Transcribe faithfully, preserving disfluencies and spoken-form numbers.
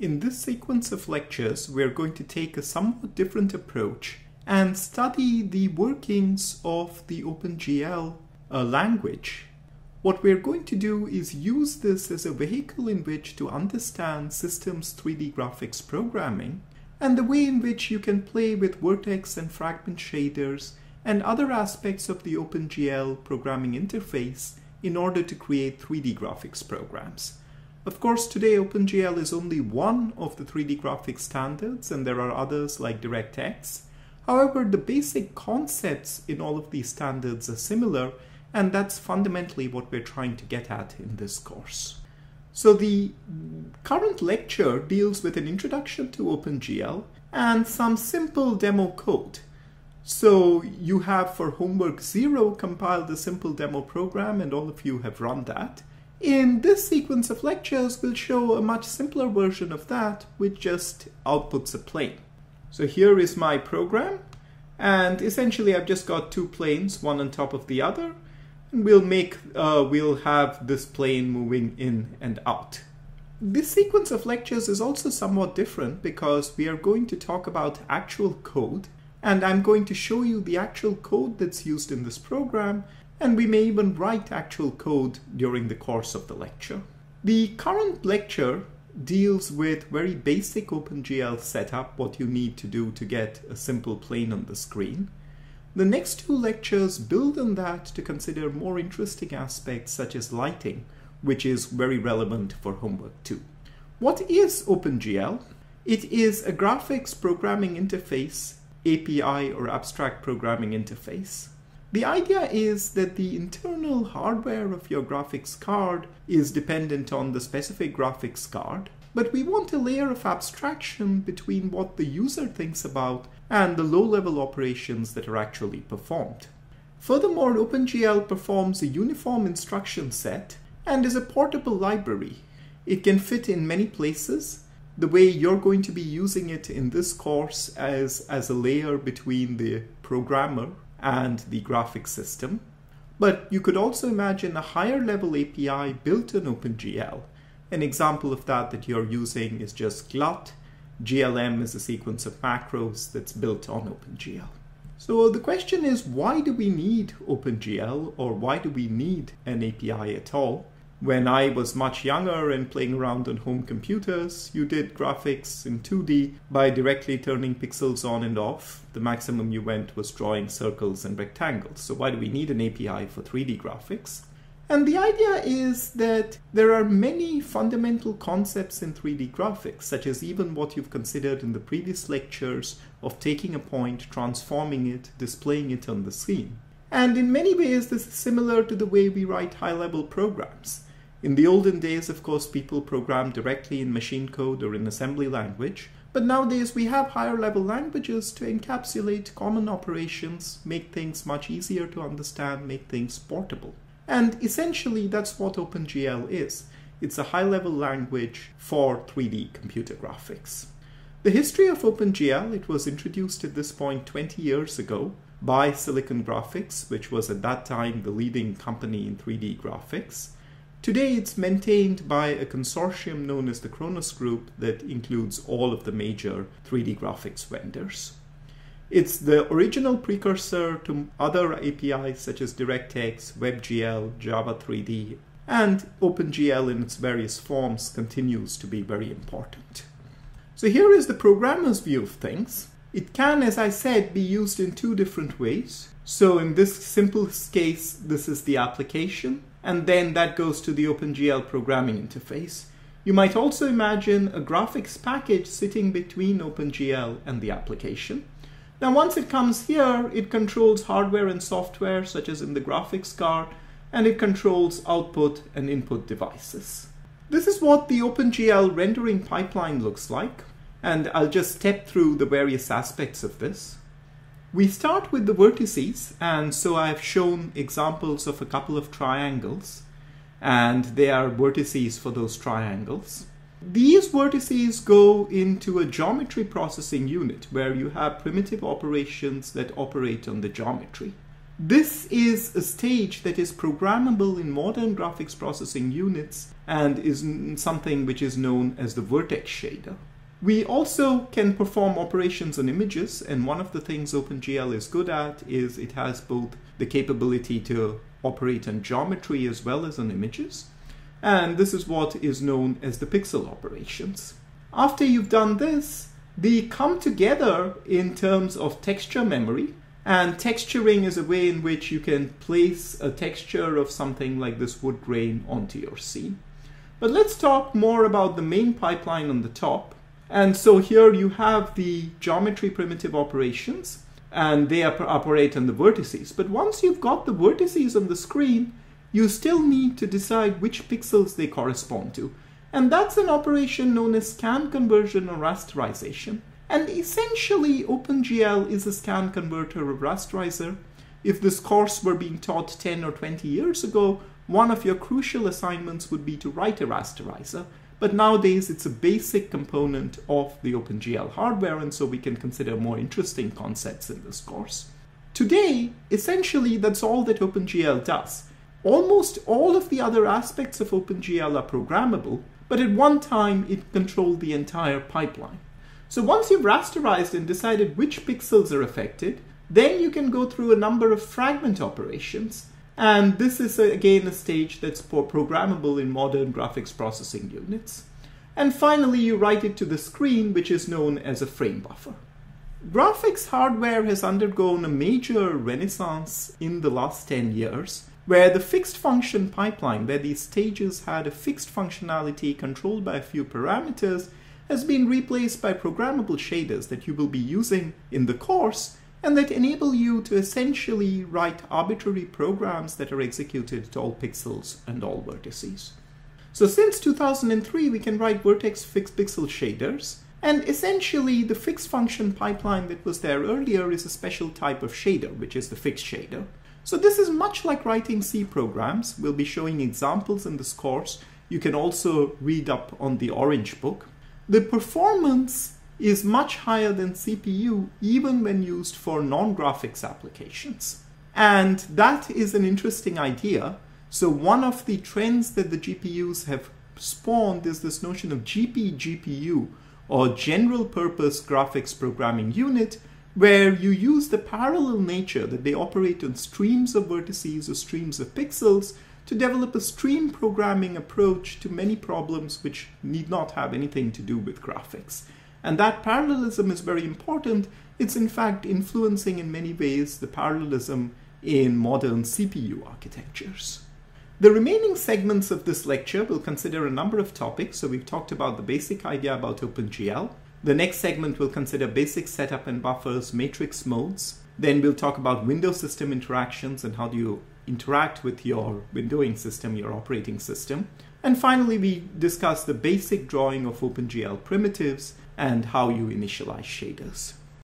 In this sequence of lectures, we're going to take a somewhat different approach and study the workings of the OpenGL uh, language. What we're going to do is use this as a vehicle in which to understand systems three D graphics programming and the way in which you can play with vertex and fragment shaders and other aspects of the OpenGL programming interface in order to create three D graphics programs. Of course, today OpenGL is only one of the three D graphics standards, and there are others like DirectX. However, the basic concepts in all of these standards are similar, and that's fundamentally what we're trying to get at in this course. So the current lecture deals with an introduction to OpenGL and some simple demo code. So you have for homework zero compiled a simple demo program, and all of you have run that. In this sequence of lectures, we'll show a much simpler version of that, which just outputs a plane. So here is my program, and essentially I've just got two planes, one on top of the other, and we'll make, uh, we'll have this plane moving in and out. This sequence of lectures is also somewhat different because we are going to talk about actual code, and I'm going to show you the actual code that's used in this program, and we may even write actual code during the course of the lecture. The current lecture deals with very basic OpenGL setup, what you need to do to get a simple plane on the screen. The next two lectures build on that to consider more interesting aspects such as lighting, which is very relevant for homework two. What is OpenGL? It is a graphics programming interface, A P I or abstract programming interface. The idea is that the internal hardware of your graphics card is dependent on the specific graphics card, but we want a layer of abstraction between what the user thinks about and the low-level operations that are actually performed. Furthermore, OpenGL performs a uniform instruction set and is a portable library. It can fit in many places. The way you're going to be using it in this course as, as a layer between the programmer and the graphics system. But you could also imagine a higher level A P I built on OpenGL. An example of that that you're using is just glut. G L M is a sequence of macros that's built on OpenGL. So the question is, why do we need OpenGL, or why do we need an A P I at all? When I was much younger and playing around on home computers, you did graphics in two D by directly turning pixels on and off. The maximum you went was drawing circles and rectangles. So why do we need an A P I for three D graphics? And the idea is that there are many fundamental concepts in three D graphics, such as even what you've considered in the previous lectures of taking a point, transforming it, displaying it on the screen. And in many ways, this is similar to the way we write high-level programs. In the olden days, of course, people programmed directly in machine code or in assembly language, but nowadays we have higher level languages to encapsulate common operations, make things much easier to understand, make things portable. And essentially that's what OpenGL is. It's a high-level language for three D computer graphics. The history of OpenGL, it was introduced at this point twenty years ago by Silicon Graphics, which was at that time the leading company in three D graphics. Today it's maintained by a consortium known as the Khronos Group that includes all of the major three D graphics vendors. It's the original precursor to other A P Is such as DirectX, WebGL, Java three D, and OpenGL in its various forms continues to be very important. So here is the programmer's view of things. It can, as I said, be used in two different ways. So in this simplest case, this is the application, and then that goes to the OpenGL programming interface. You might also imagine a graphics package sitting between OpenGL and the application. Now once it comes here, it controls hardware and software, such as in the graphics card, and it controls output and input devices. This is what the OpenGL rendering pipeline looks like, and I'll just step through the various aspects of this. We start with the vertices, and so I've shown examples of a couple of triangles, and they are vertices for those triangles. These vertices go into a geometry processing unit where you have primitive operations that operate on the geometry. This is a stage that is programmable in modern graphics processing units and is something which is known as the vertex shader. We also can perform operations on images, and one of the things OpenGL is good at is it has both the capability to operate on geometry as well as on images, and this is what is known as the pixel operations. After you've done this, they come together in terms of texture memory, and texturing is a way in which you can place a texture of something like this wood grain onto your scene. But let's talk more about the main pipeline on the top. And so here you have the geometry primitive operations, and they operate on the vertices. But once you've got the vertices on the screen, you still need to decide which pixels they correspond to. And that's an operation known as scan conversion or rasterization. And essentially, OpenGL is a scan converter or rasterizer. If this course were being taught ten or twenty years ago, one of your crucial assignments would be to write a rasterizer. But nowadays, it's a basic component of the OpenGL hardware, and so we can consider more interesting concepts in this course. Today, essentially, that's all that OpenGL does. Almost all of the other aspects of OpenGL are programmable, but at one time, it controlled the entire pipeline. So once you've rasterized and decided which pixels are affected, then you can go through a number of fragment operations. And this is, again, a stage that's programmable in modern graphics processing units. And finally, you write it to the screen, which is known as a frame buffer. Graphics hardware has undergone a major renaissance in the last ten years, where the fixed function pipeline, where these stages had a fixed functionality controlled by a few parameters, has been replaced by programmable shaders that you will be using in the course, and that enable you to essentially write arbitrary programs that are executed at all pixels and all vertices. So since two thousand three, we can write vertex fixed pixel shaders, and essentially the fixed function pipeline that was there earlier is a special type of shader, which is the fixed shader. So this is much like writing C programs. We'll be showing examples in this course. You can also read up on the Orange book. The performance is much higher than C P U, even when used for non-graphics applications. And that is an interesting idea. So one of the trends that the G P Us have spawned is this notion of G P G P U, or General Purpose Graphics Programming Unit, where you use the parallel nature that they operate on streams of vertices or streams of pixels to develop a stream programming approach to many problems which need not have anything to do with graphics. And that parallelism is very important. It's in fact influencing in many ways the parallelism in modern C P U architectures. The remaining segments of this lecture will consider a number of topics. So we've talked about the basic idea about OpenGL. The next segment will consider basic setup and buffers, matrix modes. Then we'll talk about window system interactions and how do you interact with your windowing system, your operating system. And finally, we discuss the basic drawing of OpenGL primitives and how you initialize shaders.